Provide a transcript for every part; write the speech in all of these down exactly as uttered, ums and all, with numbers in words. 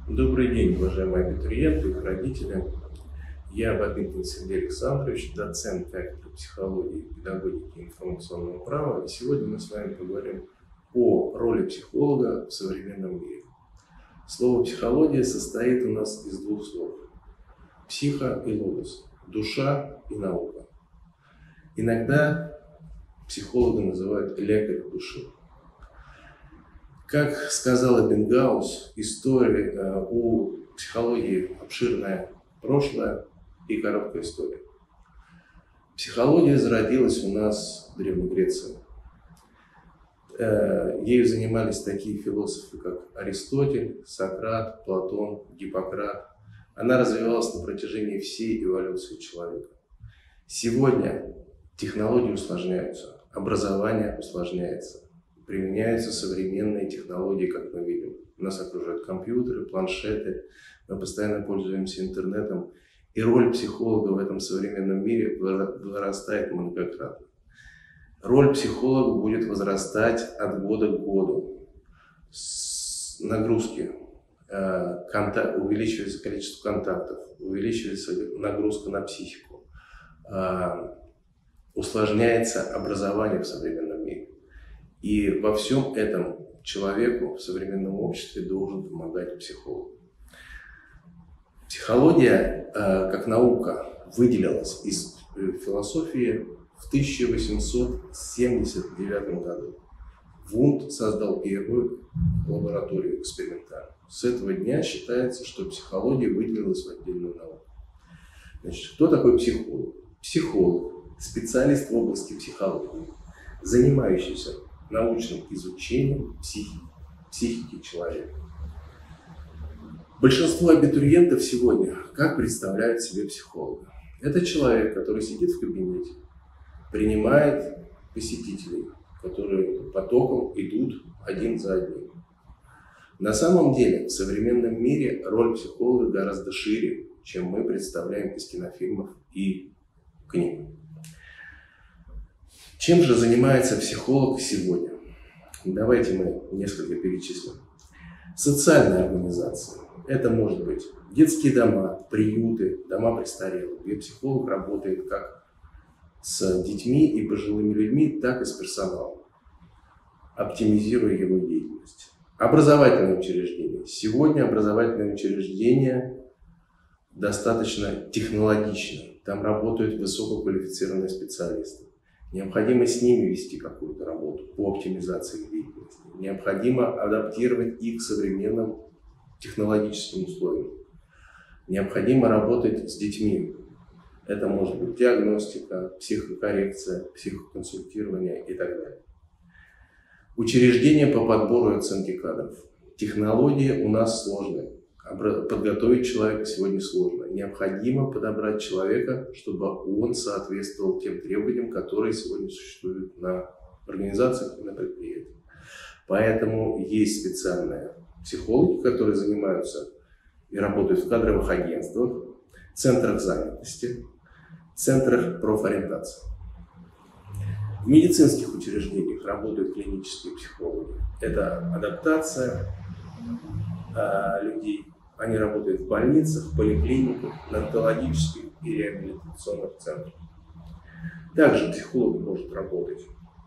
Добрый день, уважаемые абитуриенты и их родители. Я Бабинкин Сергей Александрович, доцент кафедры психологии, педагогики и информационного права. И сегодня мы с вами поговорим о роли психолога в современном мире. Слово «психология» состоит у нас из двух слов – психо и логос, душа и наука. Иногда психолога называют лекарь души. Как сказал Эббингаус, история, у психологии обширное прошлое и короткая история. Психология зародилась у нас в Древней Греции. Ею занимались такие философы, как Аристотель, Сократ, Платон, Гиппократ. Она развивалась на протяжении всей эволюции человека. Сегодня технологии усложняются, образование усложняется. Применяются современные технологии, как мы видим. Нас окружают компьютеры, планшеты, мы постоянно пользуемся интернетом. И роль психолога в этом современном мире вырастает многократно. Роль психолога будет возрастать от года к году. С нагрузки, контакт, увеличивается количество контактов, увеличивается нагрузка на психику, усложняется образование в современном мире. И во всем этом человеку в современном обществе должен помогать психолог. Психология, как наука, выделилась из философии в тысяча восемьсот семьдесят девятом году. Вунд создал первую лабораторию экспериментальную. С этого дня считается, что психология выделилась в отдельную науку. Значит, кто такой психолог? Психолог – специалист в области психологии, занимающийся научным изучением психики, психики человека. Большинство абитуриентов сегодня как представляют себе психолога? Это человек, который сидит в кабинете, принимает посетителей, которые потоком идут один за одним. На самом деле в современном мире роль психолога гораздо шире, чем мы представляем из кинофильмов и книг. Чем же занимается психолог сегодня? Давайте мы несколько перечислим. Социальная организация. Это может быть детские дома, приюты, дома престарелых, где психолог работает как с детьми и пожилыми людьми, так и с персоналом, оптимизируя его деятельность. Образовательные учреждения. Сегодня образовательные учреждения достаточно технологичны. Там работают высококвалифицированные специалисты. Необходимо с ними вести какую-то работу по оптимизации их деятельности. Необходимо адаптировать их к современным технологическим условиям. Необходимо работать с детьми. Это может быть диагностика, психокоррекция, психоконсультирование и так далее. Учреждения по подбору и оценке кадров. Технологии у нас сложные. Подготовить человека сегодня сложно. Необходимо подобрать человека, чтобы он соответствовал тем требованиям, которые сегодня существуют на организациях и на предприятиях. Поэтому есть специальные психологи, которые занимаются и работают в кадровых агентствах, центрах занятости, центрах профориентации. В медицинских учреждениях работают клинические психологи. Это адаптация э, людей. Они работают в больницах, поликлиниках, наркологических и реабилитационных центрах. Также психолог может работать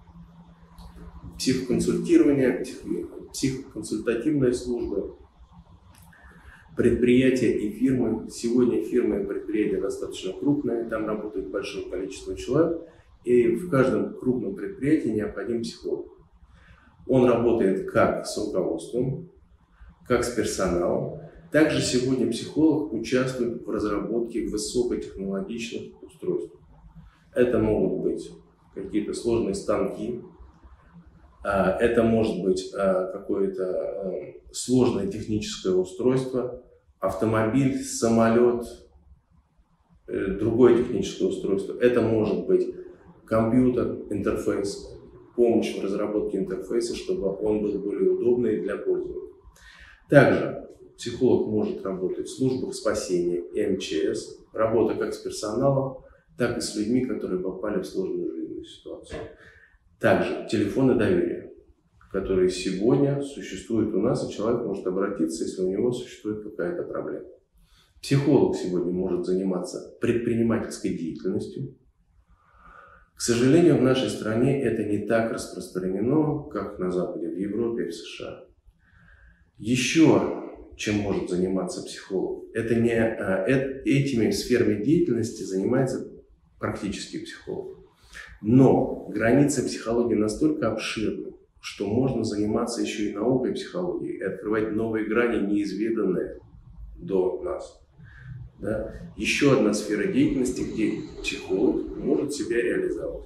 психоконсультирование, психоконсультативные службы, предприятия и фирмы. Сегодня фирмы и предприятия достаточно крупные, там работает большое количество человек, и в каждом крупном предприятии необходим психолог. Он работает как с руководством, как с персоналом. Также сегодня психолог участвует в разработке высокотехнологичных устройств. Это могут быть какие-то сложные станки, это может быть какое-то сложное техническое устройство, автомобиль, самолет, другое техническое устройство. Это может быть компьютер, интерфейс, помощь в разработке интерфейса, чтобы он был более удобный для пользователя. Также психолог может работать в службах спасения и эм че эс, работа как с персоналом, так и с людьми, которые попали в сложную жизненную ситуацию. Также телефоны доверия. которые сегодня существуют у нас, и человек может обратиться, если у него существует какая-то проблема. Психолог сегодня может заниматься предпринимательской деятельностью. К сожалению, в нашей стране это не так распространено, как на Западе, в Европе и в США. Еще чем может заниматься психолог, это не этими сферами деятельности занимается практический психолог. Но границы психологии настолько обширны, что можно заниматься еще и наукой психологии и открывать новые грани, неизведанные до нас. Да? Еще одна сфера деятельности, где психолог может себя реализовать.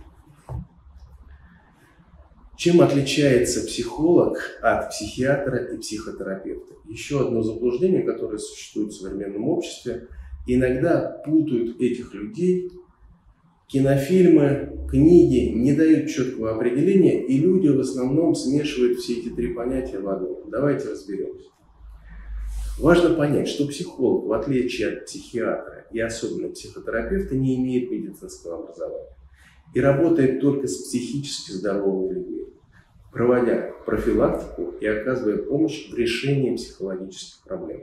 Чем отличается психолог от психиатра и психотерапевта? Еще одно заблуждение, которое существует в современном обществе. Иногда путают этих людей. Кинофильмы, книги не дают четкого определения, и люди в основном смешивают все эти три понятия в одно. Давайте разберемся. Важно понять, что психолог, в отличие от психиатра и особенно психотерапевта, не имеет медицинского образования и работает только с психически здоровыми людьми, проводя профилактику и оказывая помощь в решении психологических проблем.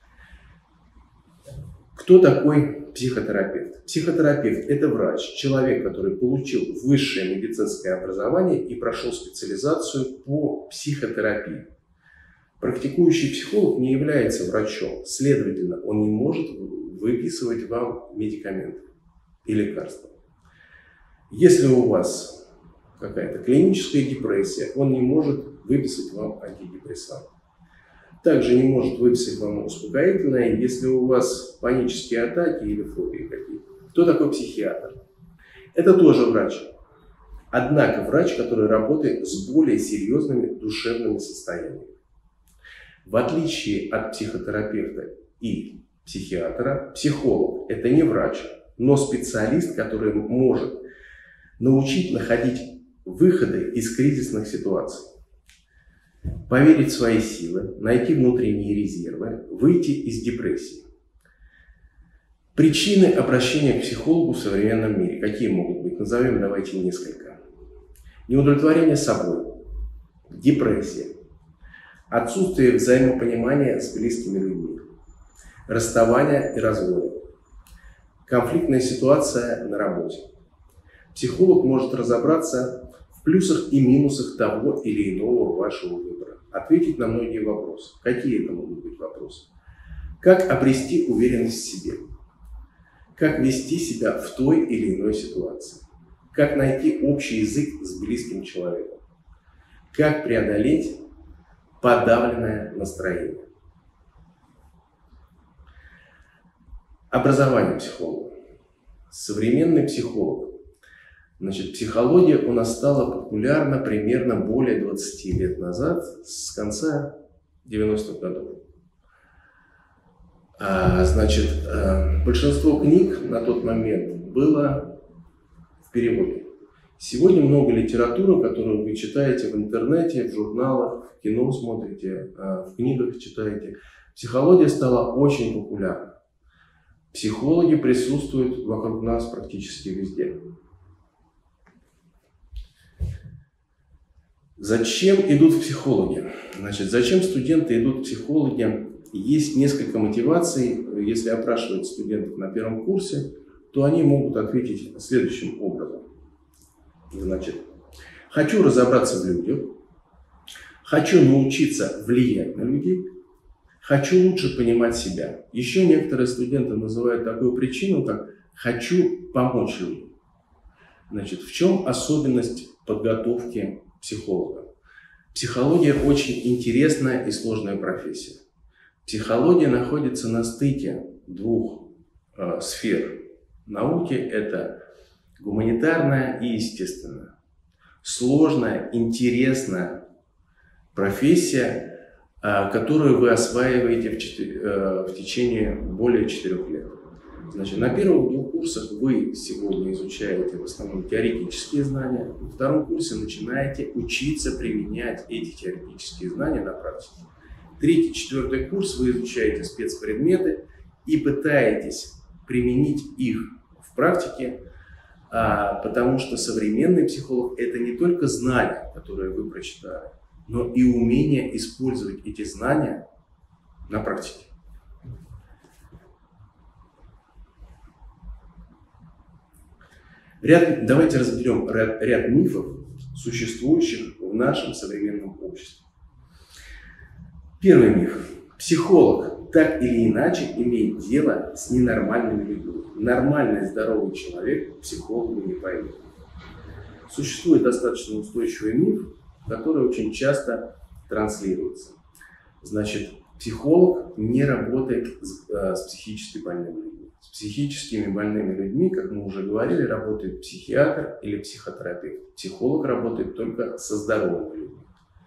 Кто такой психотерапевт? Психотерапевт – это врач, человек, который получил высшее медицинское образование и прошел специализацию по психотерапии. Практикующий психолог не является врачом, следовательно, он не может выписывать вам медикаменты и лекарства. Если у вас какая-то клиническая депрессия, он не может выписать вам антидепрессант. Также не может выписать вам успокоительное, если у вас панические атаки или фобии какие-то. Кто такой психиатр? Это тоже врач. Однако врач, который работает с более серьезными душевными состояниями. В отличие от психотерапевта и психиатра, психолог – это не врач, но специалист, который может научить находить выходы из кризисных ситуаций, поверить в свои силы, найти внутренние резервы, выйти из депрессии. Причины обращения к психологу в современном мире какие могут быть? Назовем, давайте, несколько. Неудовлетворение собой, депрессия, отсутствие взаимопонимания с близкими людьми, расставание и разводы, конфликтная ситуация на работе. Психолог может разобраться в плюсах и минусах того или иного вашего выбора, ответить на многие вопросы. Какие это могут быть вопросы? Как обрести уверенность в себе? Как вести себя в той или иной ситуации? Как найти общий язык с близким человеком? Как преодолеть подавленное настроение? Образование психолога. Современный психолог. Значит, психология у нас стала популярна примерно более двадцати лет назад, с конца девяностых годов. А, значит, большинство книг на тот момент было в переводе. Сегодня много литературы, которую вы читаете в интернете, в журналах, в кино смотрите, в книгах читаете. Психология стала очень популярна. Психологи присутствуют вокруг нас практически везде. Зачем идут в психологи? Значит, зачем студенты идут в психологи? Есть несколько мотиваций. Если опрашивать студентов на первом курсе, то они могут ответить следующим образом. Значит, хочу разобраться в людях, хочу научиться влиять на людей, хочу лучше понимать себя. Еще некоторые студенты называют такую причину, как хочу помочь людям. Значит, в чем особенность подготовки психолога? Психология очень интересная и сложная профессия. Психология находится на стыке двух э, сфер науки. Это гуманитарная и естественная. Сложная, интересная профессия, э, которую вы осваиваете в, четыре, э, в течение более четырех лет. Значит, на первых двух курсах вы сегодня изучаете в основном теоретические знания. На втором курсе начинаете учиться применять эти теоретические знания на практике. Третий, четвертый курс вы изучаете спецпредметы и пытаетесь применить их в практике А, потому что современный психолог – это не только знания, которые вы прочитали, но и умение использовать эти знания на практике. Ряд, давайте разберем ряд, ряд мифов, существующих в нашем современном обществе. Первый миф. Психолог так или иначе имеет дело с ненормальными людьми. Нормальный, здоровый человек к психологу не пойдет. Существует достаточно устойчивый миф, который очень часто транслируется. Значит, психолог не работает с, э, с психически больными людьми. С психическими больными людьми, как мы уже говорили, работает психиатр или психотерапевт. Психолог работает только со здоровыми людьми.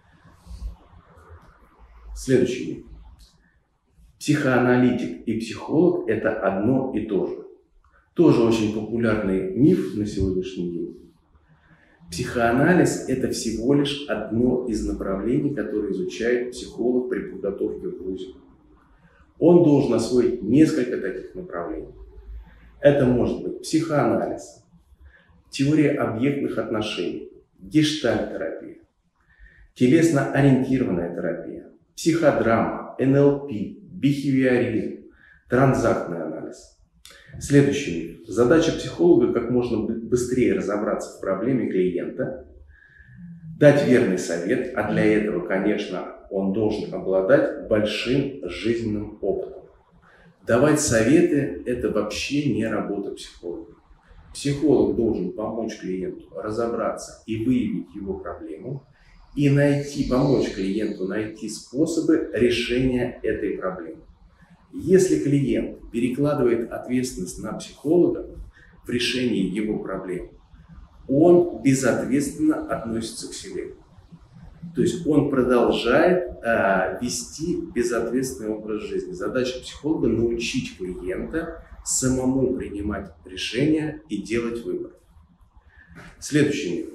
Следующий миф. Психоаналитик и психолог – это одно и то же. Тоже очень популярный миф на сегодняшний день. Психоанализ – это всего лишь одно из направлений, которое изучает психолог при подготовке в вузе. Он должен освоить несколько таких направлений. Это может быть психоанализ, теория объектных отношений, гештальт-терапия, телесно-ориентированная терапия, психодрама, эн эл пи, бихевиоризм, транзактный анализ. Следующий миф. Задача психолога как можно быстрее разобраться в проблеме клиента, дать верный совет, а для этого, конечно, он должен обладать большим жизненным опытом. Давать советы – это вообще не работа психолога. Психолог должен помочь клиенту разобраться и выявить его проблему, и найти, помочь клиенту найти способы решения этой проблемы. Если клиент перекладывает ответственность на психолога в решении его проблем, он безответственно относится к себе. То есть он продолжает э, вести безответственный образ жизни. Задача психолога – научить клиента самому принимать решения и делать выбор. Следующий миф.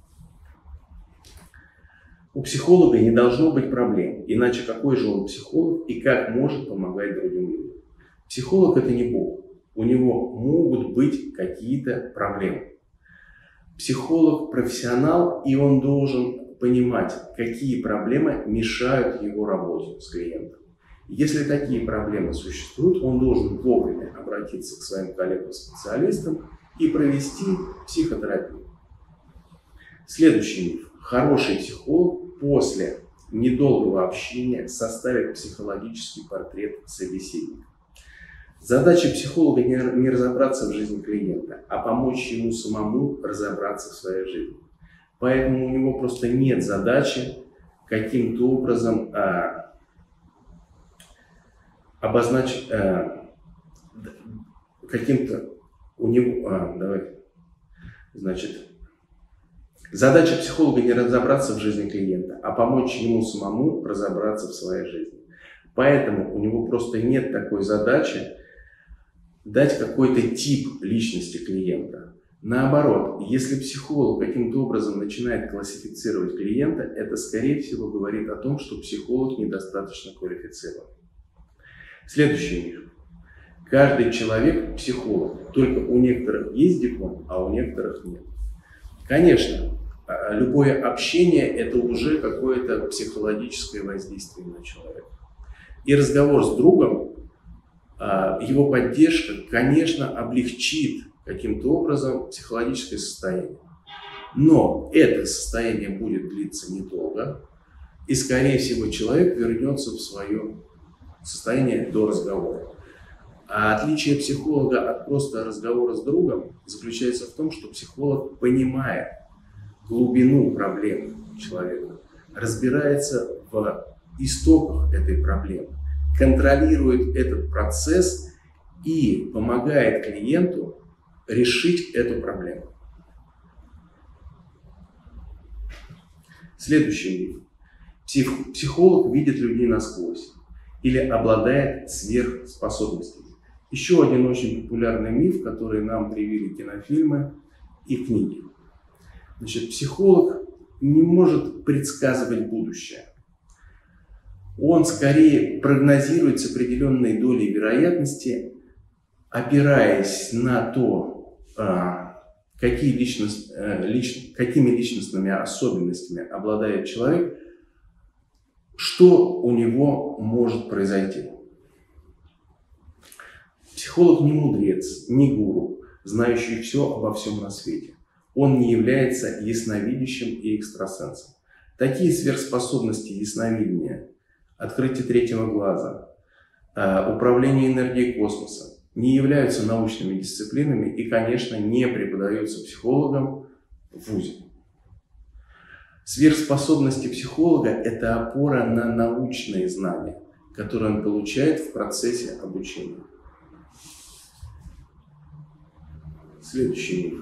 У психолога не должно быть проблем, иначе какой же он психолог и как может помогать другим людям? Психолог – это не Бог, у него могут быть какие-то проблемы. Психолог – профессионал, и он должен понимать, какие проблемы мешают его работе с клиентом. Если такие проблемы существуют, он должен вовремя обратиться к своим коллегам-специалистам и провести психотерапию. Следующий миф. Хороший психолог после недолгого общения составит психологический портрет собеседника. Задача психолога не, не разобраться в жизни клиента, а помочь ему самому разобраться в своей жизни. Поэтому у него просто нет задачи каким-то образом а, обозначить, а, каким-то у него, а, давай, значит, задача психолога не разобраться в жизни клиента, а помочь ему самому разобраться в своей жизни. Поэтому у него просто нет такой задачи дать какой-то тип личности клиента. Наоборот, если психолог каким-то образом начинает классифицировать клиента, это, скорее всего, говорит о том, что психолог недостаточно квалифицирован. Следующий миф. Каждый человек психолог, только у некоторых есть диплом, а у некоторых нет. Конечно, любое общение – это уже какое-то психологическое воздействие на человека. И разговор с другом, его поддержка, конечно, облегчит каким-то образом психологическое состояние. Но это состояние будет длиться недолго, и, скорее всего, человек вернется в свое состояние до разговора. А отличие психолога от просто разговора с другом заключается в том, что психолог понимает глубину проблемы человека, разбирается в истоках этой проблемы, контролирует этот процесс и помогает клиенту решить эту проблему. Следующий миф. Псих, психолог видит людей насквозь или обладает сверхспособностями. Еще один очень популярный миф, который нам привили кинофильмы и книги. Значит, психолог не может предсказывать будущее. Он скорее прогнозирует с определенной долей вероятности, опираясь на то, какие личность, лич, какими личностными особенностями обладает человек, что у него может произойти. Психолог не мудрец, не гуру, знающий все обо всем на свете. Он не является ясновидящим и экстрасенсом. Такие сверхспособности ясновидения, открытие третьего глаза, управление энергией космоса не являются научными дисциплинами и, конечно, не преподаются психологам в вузе. Сверхспособности психолога – это опора на научные знания, которые он получает в процессе обучения. Следующий миф.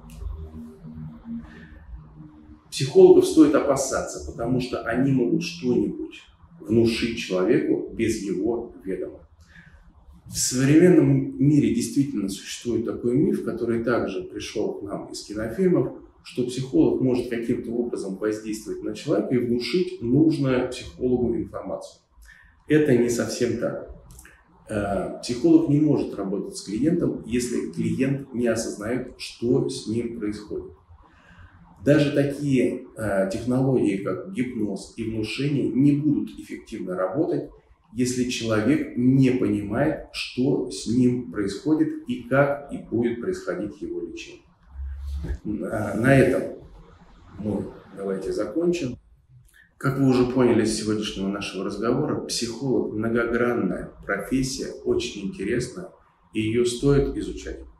Психологов стоит опасаться, потому что они могут что-нибудь внушить человеку без его ведома. В современном мире действительно существует такой миф, который также пришел к нам из кинофильмов, что психолог может каким-то образом воздействовать на человека и внушить нужную психологу информацию. Это не совсем так. Психолог не может работать с клиентом, если клиент не осознает, что с ним происходит. Даже такие технологии, как гипноз и внушение, не будут эффективно работать, если человек не понимает, что с ним происходит и как и будет происходить его лечение. На этом мы давайте закончим. Как вы уже поняли из сегодняшнего нашего разговора, психолог – многогранная профессия, очень интересная, и ее стоит изучать.